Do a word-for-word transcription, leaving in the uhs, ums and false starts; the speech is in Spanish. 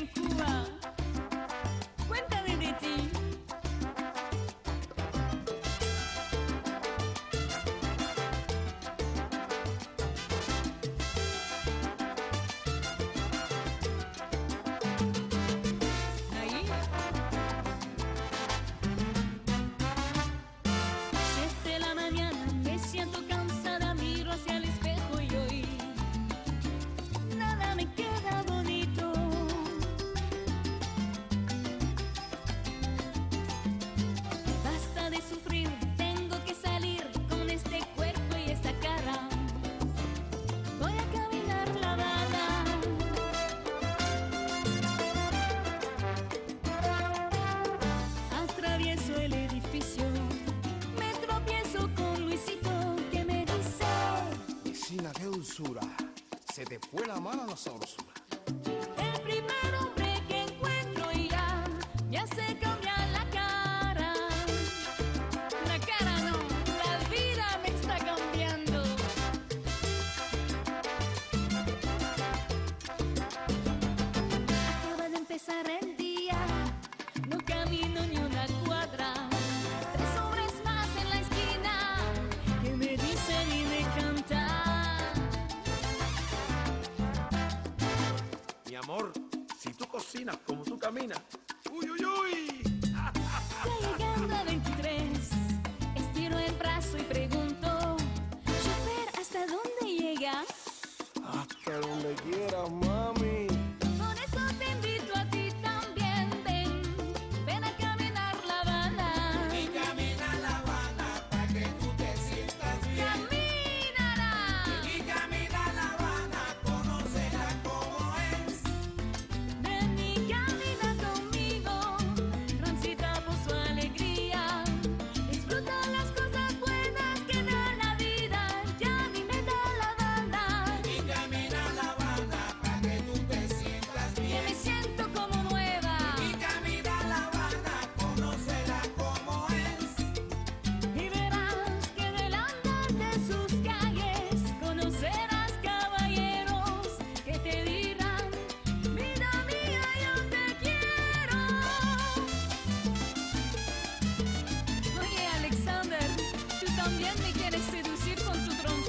en Cuba. Cuéntame de ti. Ahí. Siete de la mañana, me siento cansada, miro hacia el espejo y hoy nada me queda bonito. Basta de sufrir, tengo que salir con este cuerpo y esta cara. Voy a caminar lavada. Atravieso el edificio, me tropiezo con Luisito que me dice: Vecina, qué dulzura. Se te fue la mano a la sabrosura. el primer hombre que encuentro y ya me hace cambiar la cara. La cara no, la vida me está cambiando. Acaba de empezar el día, no camino ni una cuadra. Tres hombres más en la esquina que me dicen y me cantan. Mi amor, si tú cocinas como tú caminas, uy, uy, uy. Ya llegando a veintitrés, estiro el brazo y pregunto: chofer, ¿hasta dónde llega? Hasta donde quieras, mami. Por eso te invito a ti también, ven, ven a caminar La Habana. Y camina La Habana para que tú te sientas bien. Caminará, Y camina La Habana, conocerá cómo es. ven y camina conmigo, transita por su alegría, disfruta las cosas buenas que da la vida, ya a mí me da La Habana. Y camina La Habana para que tú te sientas Que bien. me siento como nueva. Y camina La Habana, conocerá cómo es. Y verás que del andar de sus calles conocerás caballeros que te dirán: vida mía, yo te quiero. Oye, Alexander, tú también me quieres seducir con tu trompeta.